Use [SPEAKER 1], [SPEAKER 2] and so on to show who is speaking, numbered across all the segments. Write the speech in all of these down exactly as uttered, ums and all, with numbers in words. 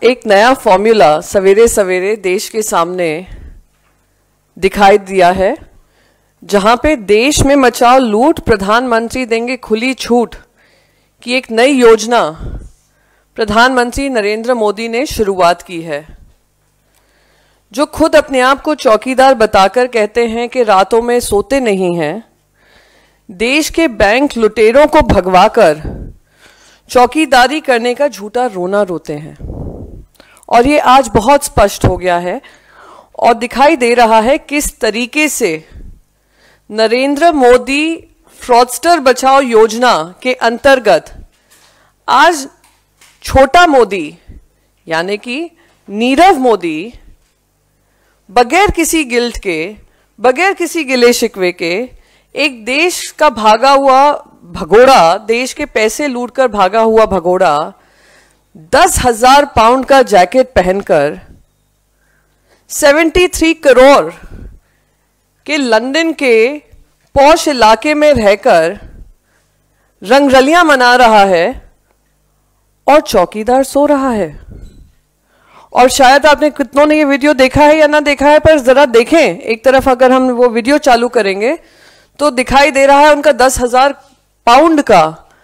[SPEAKER 1] एक नया फॉर्मूला सवेरे सवेरे देश के सामने दिखाई दिया है, जहां पे देश में मचाओ लूट, प्रधानमंत्री देंगे खुली छूट की एक नई योजना प्रधानमंत्री नरेंद्र मोदी ने शुरुआत की है। जो खुद अपने आप को चौकीदार बताकर कहते हैं कि रातों में सोते नहीं हैं, देश के बैंक लुटेरों को भगवाकर चौकीदारी करने का झूठा रोना रोते हैं। और ये आज बहुत स्पष्ट हो गया है और दिखाई दे रहा है किस तरीके से नरेंद्र मोदी फ्रॉडस्टर बचाओ योजना के अंतर्गत आज छोटा मोदी यानी कि नीरव मोदी बगैर किसी गिल्ट के, बगैर किसी गिले शिकवे के एक देश का भागा हुआ भगोड़ा, देश के पैसे लूटकर भागा हुआ भगोड़ा दस हजार पाउंड का जैकेट पहनकर तिहत्तर करोड़ के लंदन के पॉश इलाके में रहकर रंगरलियां मना रहा है और चौकीदार सो रहा है। और शायद आपने कितनों ने ये वीडियो देखा है या ना देखा है, पर जरा देखें। एक तरफ अगर हम वो वीडियो चालू करेंगे तो दिखाई दे रहा है उनका दस हजार पाउंड का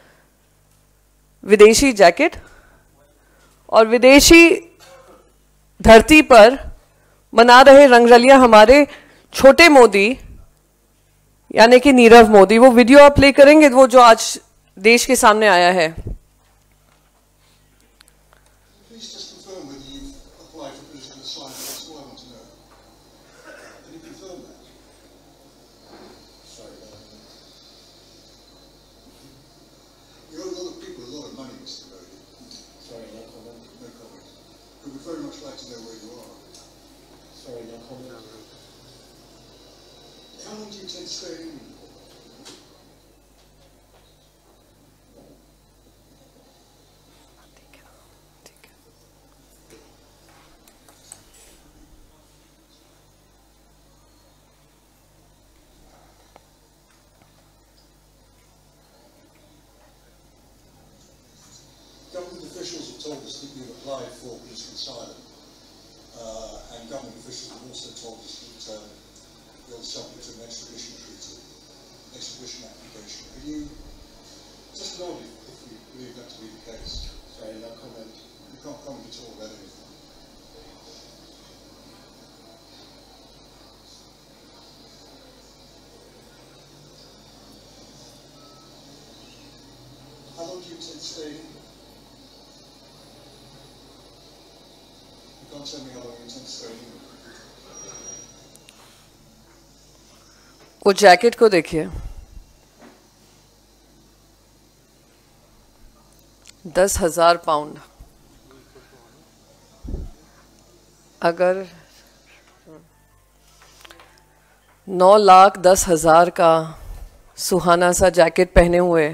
[SPEAKER 1] विदेशी जैकेट और विदेशी धरती पर मना रहे रंगरलियां हमारे छोटे मोदी यानी कि नीरव मोदी। वो वीडियो आप प्ले करेंगे, वो जो आज देश के सामने आया है।
[SPEAKER 2] Government officials have told us that you've applied for political asylum, uh, and government officials have also told us that um, you're subject to an extradition treaty, extradition application. Are you just nod if, if you believe that to be the case? Sorry, no comment. You can't comment at all about anything. How long do you intend staying? Don't tell me how long you intend to stay.
[SPEAKER 1] वो jacket को देखिए, दस हजार pound. अगर नौ लाख दस हजार का सुहाना सा जैकेट पहने हुए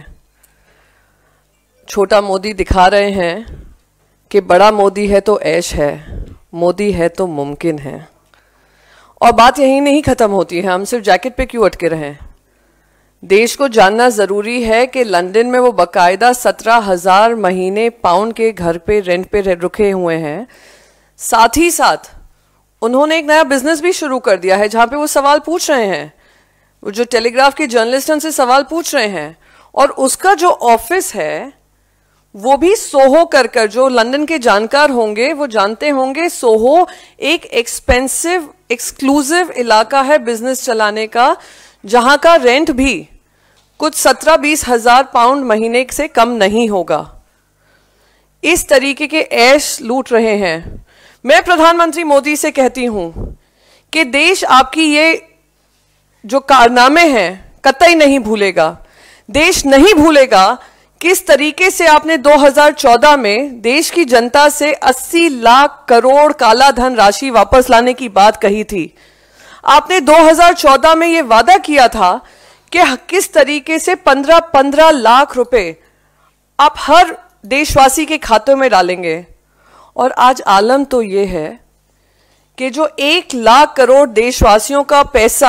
[SPEAKER 1] छोटा मोदी दिखा रहे हैं कि बड़ा मोदी है तो ऐश है, मोदी है तो मुमकिन है। और बात यही नहीं खत्म होती है, हम सिर्फ जैकेट पे क्यों अटके रहें। देश को जानना जरूरी है कि लंदन में वो बकायदा सत्रह हजार महीने पाउंड के घर पे रेंट पे रुके हुए हैं। साथ ही साथ उन्होंने एक नया बिजनेस भी शुरू कर दिया है, जहां पे वो सवाल पूछ रहे हैं, वो जो टेलीग्राफ के जर्नलिस्ट उनसे सवाल पूछ रहे हैं। और उसका जो ऑफिस है वो भी सोहो कर कर, जो लंदन के जानकार होंगे वो जानते होंगे, सोहो एक एक्सपेंसिव एक्सक्लूसिव इलाका है बिजनेस चलाने का, जहां का रेंट भी कुछ सत्रह बीस हजार पाउंड महीने से कम नहीं होगा। इस तरीके के ऐश लूट रहे हैं। मैं प्रधानमंत्री मोदी से कहती हूं कि देश आपकी ये जो कारनामे हैं कतई नहीं भूलेगा। देश नहीं भूलेगा किस तरीके से आपने दो हज़ार चौदह में देश की जनता से अस्सी लाख करोड़ काला धन राशि वापस लाने की बात कही थी। आपने दो हज़ार चौदह में यह वादा किया था कि किस तरीके से पंद्रह पंद्रह लाख रुपए आप हर देशवासी के खातों में डालेंगे। और आज आलम तो यह है कि जो एक लाख करोड़ देशवासियों का पैसा,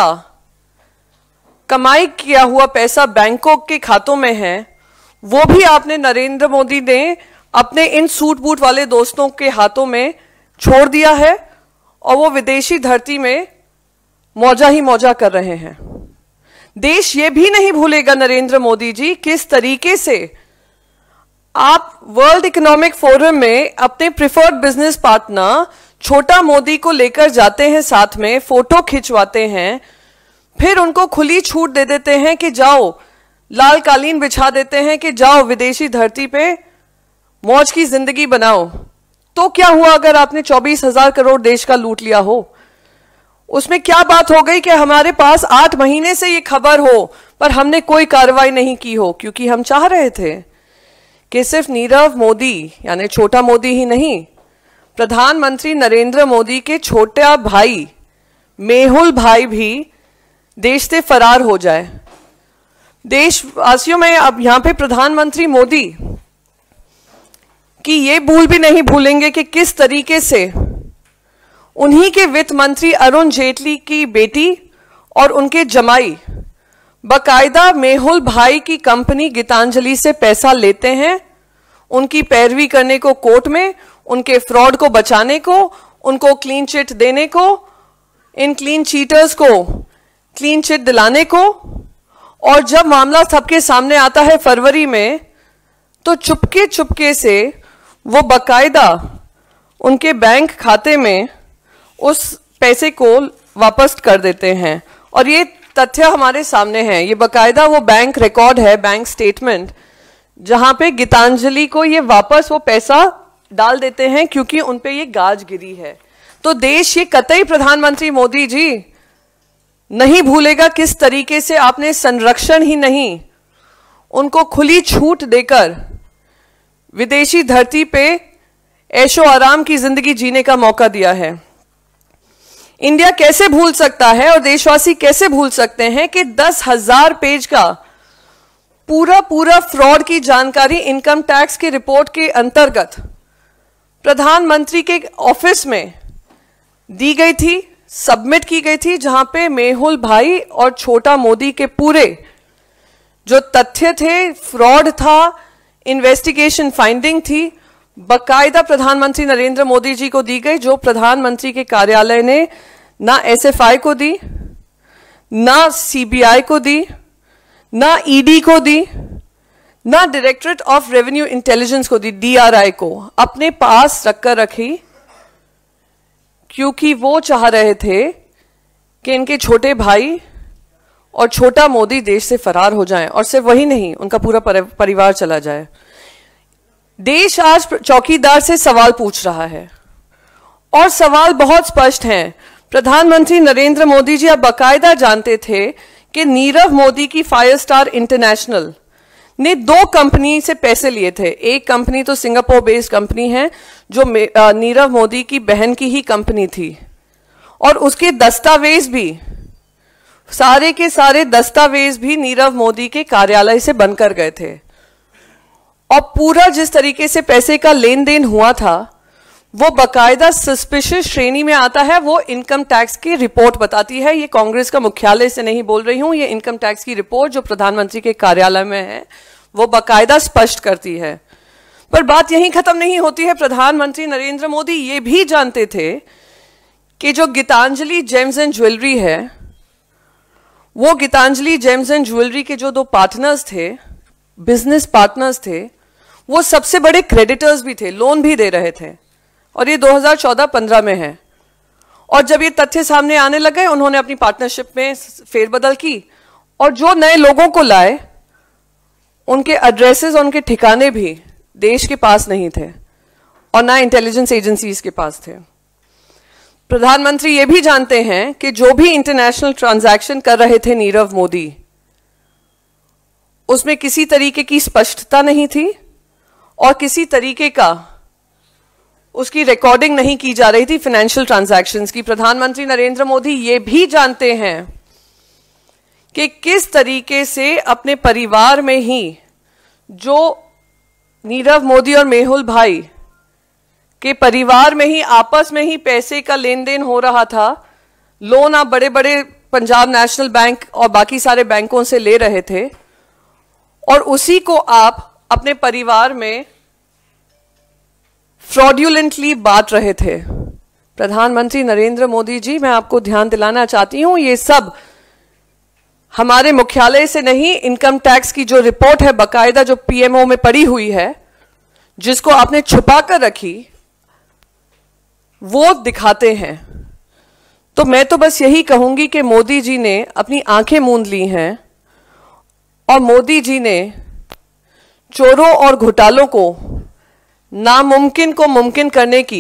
[SPEAKER 1] कमाई किया हुआ पैसा बैंकों के खातों में है, वो भी आपने नरेंद्र मोदी ने अपने इन सूट बूट वाले दोस्तों के हाथों में छोड़ दिया है और वो विदेशी धरती में मौजा ही मौजा कर रहे हैं। देश ये भी नहीं भूलेगा नरेंद्र मोदी जी किस तरीके से आप वर्ल्ड इकोनॉमिक फोरम में अपने प्रिफर्ड बिजनेस पार्टनर छोटा मोदी को लेकर जाते हैं, साथ में फोटो खिंचवाते हैं, फिर उनको खुली छूट दे देते हैं कि जाओ, लाल कालीन बिछा देते हैं कि जाओ विदेशी धरती पे मौज की जिंदगी बनाओ। तो क्या हुआ अगर आपने चौबीस हजार करोड़ देश का लूट लिया हो? उसमें क्या बात हो गई कि हमारे पास आठ महीने से ये खबर हो पर हमने कोई कार्रवाई नहीं की हो? क्योंकि हम चाह रहे थे कि सिर्फ नीरव मोदी यानी छोटा मोदी ही नहीं, प्रधानमंत्री नरेंद्र मोदी के छोटा भाई मेहुल भाई भी देश से फरार हो जाए। देशवासियों में अब यहां पे प्रधानमंत्री मोदी कि ये भूल भी नहीं भूलेंगे कि किस तरीके से उन्हीं के वित्त मंत्री अरुण जेटली की बेटी और उनके जमाई बकायदा मेहुल भाई की कंपनी गीतांजलि से पैसा लेते हैं, उनकी पैरवी करने को कोर्ट में, उनके फ्रॉड को बचाने को, उनको क्लीन चिट देने को, इन क्लीन चीटर्स को क्लीन चिट दिलाने को। और जब मामला सबके सामने आता है फरवरी में, तो चुपके चुपके से वो बकायदा उनके बैंक खाते में उस पैसे को वापस कर देते हैं। और ये तथ्य हमारे सामने है, ये बकायदा वो बैंक रिकॉर्ड है, बैंक स्टेटमेंट, जहां पे गीतांजलि को ये वापस वो पैसा डाल देते हैं क्योंकि उनपे ये गाज गिरी है। तो देश ये कतई प्रधानमंत्री मोदी जी नहीं भूलेगा किस तरीके से आपने संरक्षण ही नहीं, उनको खुली छूट देकर विदेशी धरती पे ऐशो आराम की जिंदगी जीने का मौका दिया है। इंडिया कैसे भूल सकता है और देशवासी कैसे भूल सकते हैं कि दस हजार पेज का पूरा पूरा फ्रॉड की जानकारी इनकम टैक्स की रिपोर्ट के अंतर्गत प्रधानमंत्री के ऑफिस में दी गई थी, सबमिट की गई थी, जहां पे मेहुल भाई और छोटा मोदी के पूरे जो तथ्य थे, फ्रॉड था, इन्वेस्टिगेशन फाइंडिंग थी, बकायदा प्रधानमंत्री नरेंद्र मोदी जी को दी गई, जो प्रधानमंत्री के कार्यालय ने ना एसएफआई को दी, ना सीबीआई को दी, ना ईडी को दी, ना डायरेक्टरेट ऑफ रेवेन्यू इंटेलिजेंस को दी, डीआरआई को अपने पास रखकर रखी, क्योंकि वो चाह रहे थे कि इनके छोटे भाई और छोटा मोदी देश से फरार हो जाएं, और सिर्फ वही नहीं, उनका पूरा परिवार चला जाए। देश आज चौकीदार से सवाल पूछ रहा है और सवाल बहुत स्पष्ट हैं। प्रधानमंत्री नरेंद्र मोदी जी आप बाकायदा जानते थे कि नीरव मोदी की फायर स्टार इंटरनेशनल ने दो कंपनी से पैसे लिए थे। एक कंपनी तो सिंगापुर बेस्ड कंपनी है जो नीरव मोदी की बहन की ही कंपनी थी, और उसके दस्तावेज भी, सारे के सारे दस्तावेज भी नीरव मोदी के कार्यालय से बनकर गए थे। और पूरा जिस तरीके से पैसे का लेन देन हुआ था वो बकायदा सस्पिशियस श्रेणी में आता है। वो इनकम टैक्स की रिपोर्ट बताती है, ये कांग्रेस का मुख्यालय से नहीं बोल रही हूं, ये इनकम टैक्स की रिपोर्ट जो प्रधानमंत्री के कार्यालय में है वो बकायदा स्पष्ट करती है। पर बात यहीं खत्म नहीं होती है। प्रधानमंत्री नरेंद्र मोदी ये भी जानते थे कि जो गीतांजलि जेम्स एंड ज्वेलरी है, वो गीतांजलि जेम्स एंड ज्वेलरी के जो दो पार्टनर्स थे, बिजनेस पार्टनर्स थे, वो सबसे बड़े क्रेडिटर्स भी थे, लोन भी दे रहे थे। और ये दो हज़ार चौदह पंद्रह में है। और जब ये तथ्य सामने आने लगे, उन्होंने अपनी पार्टनरशिप में फेरबदल की और जो नए लोगों को लाए उनके एड्रेसेस और उनके ठिकाने भी देश के पास नहीं थे और ना इंटेलिजेंस एजेंसीज के पास थे। प्रधानमंत्री ये भी जानते हैं कि जो भी इंटरनेशनल ट्रांजैक्शन कर रहे थे नीरव मोदी, उसमें किसी तरीके की स्पष्टता नहीं थी और किसी तरीके का उसकी रिकॉर्डिंग नहीं की जा रही थी फाइनेंशियल ट्रांजैक्शंस की। प्रधानमंत्री नरेंद्र मोदी ये भी जानते हैं कि किस तरीके से अपने परिवार में ही जो नीरव मोदी और मेहुल भाई के परिवार में ही आपस में ही पैसे का लेन देन हो रहा था। लोन आप बड़े बड़े पंजाब नेशनल बैंक और बाकी सारे बैंकों से ले रहे थे और उसी को आप अपने परिवार में फ्रॉड्यूलेंटली बांट रहे थे। प्रधानमंत्री नरेंद्र मोदी जी, मैं आपको ध्यान दिलाना चाहती हूं, ये सब हमारे मुख्यालय से नहीं, इनकम टैक्स की जो रिपोर्ट है बकायदा जो पीएमओ में पड़ी हुई है, जिसको आपने छुपा कर रखी, वो दिखाते हैं। तो मैं तो बस यही कहूंगी कि मोदी जी ने अपनी आंखें मूंद ली हैं और मोदी जी ने चोरों और घोटालों को, नामुमकिन को मुमकिन करने की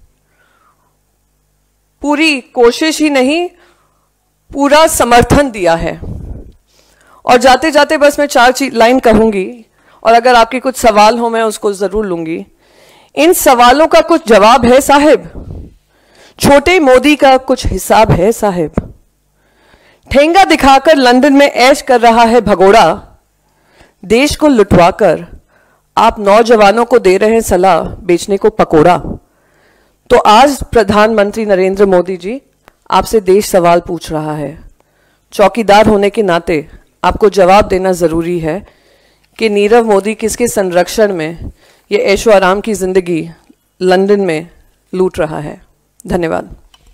[SPEAKER 1] पूरी कोशिश ही नहीं, पूरा समर्थन दिया है। और जाते जाते बस मैं चार लाइन कहूंगी, और अगर आपके कुछ सवाल हो मैं उसको जरूर लूंगी। इन सवालों का कुछ जवाब है साहिब, छोटे मोदी का कुछ हिसाब है साहिब। ठेंगा दिखाकर लंदन में ऐश कर रहा है भगोड़ा, देश को लुटवाकर आप नौजवानों को दे रहे हैं सलाह बेचने को पकोड़ा। तो आज प्रधानमंत्री नरेंद्र मोदी जी, आपसे देश सवाल पूछ रहा है। चौकीदार होने के नाते आपको जवाब देना जरूरी है कि नीरव मोदी किसके संरक्षण में ये ऐशो आराम की जिंदगी लंदन में लूट रहा है। धन्यवाद।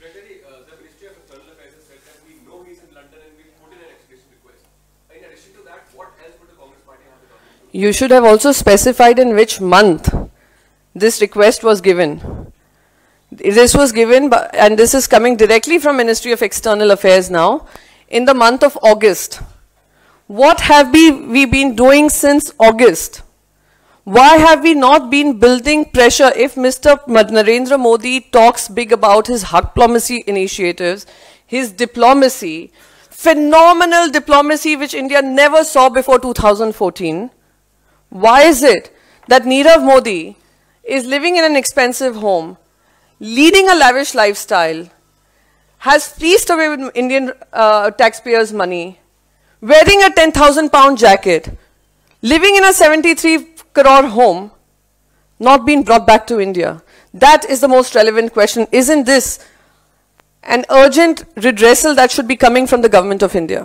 [SPEAKER 1] You should have also specified in which month this request was given. This was given, by, and this is coming directly from Ministry of External Affairs now, in the month of August. What have we, we been doing since August? Why have we not been building pressure? If Mister Narendra Modi talks big about his diplomacy initiatives, his diplomacy, phenomenal diplomacy which India never saw before two thousand fourteen, why is it that Nirav Modi is living in an expensive home, leading a lavish lifestyle, has fleeced away with Indian uh, taxpayers' money, wearing a ten thousand pound jacket, living in a seventy-three crore home, not being brought back to India? That is the most relevant question. Isn't this an urgent redressal that should be coming from the government of India?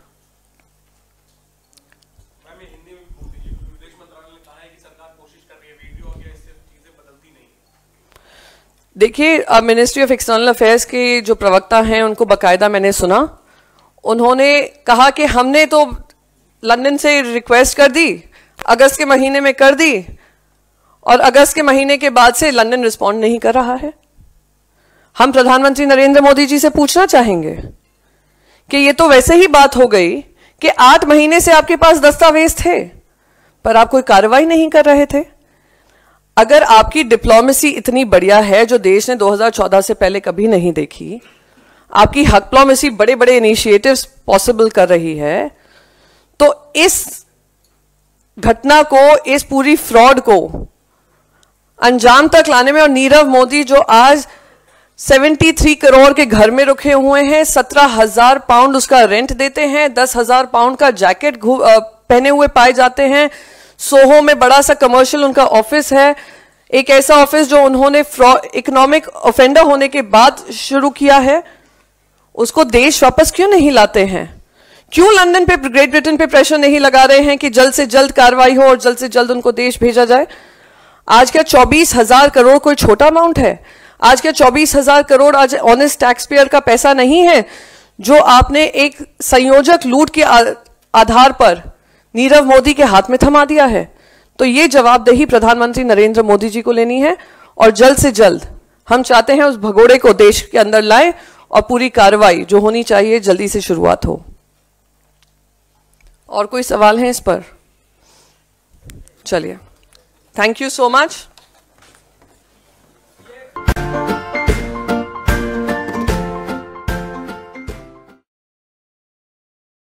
[SPEAKER 1] देखिए, ministry of external affairs के जो प्रवक्ता हैं उनको बकायदा मैंने सुना। उन्होंने कहा कि हमने तो लंदन से रिक्वेस्ट कर दी, अगस्त के महीने में कर दी, और अगस्त के महीने के बाद से लंदन रिस्पॉन्ड नहीं कर रहा है। हम प्रधानमंत्री नरेंद्र मोदी जी से पूछना चाहेंगे कि ये तो वैसे ही बात हो गई कि आठ महीने से आपके पास दस्तावेज थे पर आप कोई कार्रवाई नहीं कर रहे थे। अगर आपकी डिप्लोमेसी इतनी बढ़िया है जो देश ने दो हज़ार चौदह से पहले कभी नहीं देखी, आपकी डिप्लोमेसी बड़े बड़े इनिशिएटिव्स पॉसिबल कर रही है, तो इस घटना को, इस पूरी फ्रॉड को अंजाम तक लाने में, और नीरव मोदी जो आज तिहत्तर करोड़ के घर में रुके हुए हैं, सत्रह हजार पाउंड उसका रेंट देते हैं, दस हजार पाउंड का जैकेट पहने हुए पाए जाते हैं, सोहो में बड़ा सा कमर्शियल उनका ऑफिस है, एक ऐसा ऑफिस जो उन्होंने इकोनॉमिक ऑफेंडर होने के बाद शुरू किया है, उसको देश वापस क्यों नहीं लाते हैं? क्यों लंदन पे, ग्रेट ब्रिटेन पे प्रेशर नहीं लगा रहे हैं कि जल्द से जल्द कार्रवाई हो और जल्द से जल्द उनको देश भेजा जाए? आज क्या चौबीस हजार करोड़ कोई छोटा अमाउंट है? आज क्या चौबीस हजार करोड़ आज ऑनेस्ट टैक्स पेयर का पैसा नहीं है जो आपने एक संयोजक लूट के आधार पर नीरव मोदी के हाथ में थमा दिया है? तो ये जवाबदेही प्रधानमंत्री नरेंद्र मोदी जी को लेनी है, और जल्द से जल्द हम चाहते हैं उस भगोड़े को देश के अंदर लाएं और पूरी कार्रवाई जो होनी चाहिए जल्दी से शुरुआत हो। और कोई सवाल है इस पर? चलिए, थैंक यू सो मच।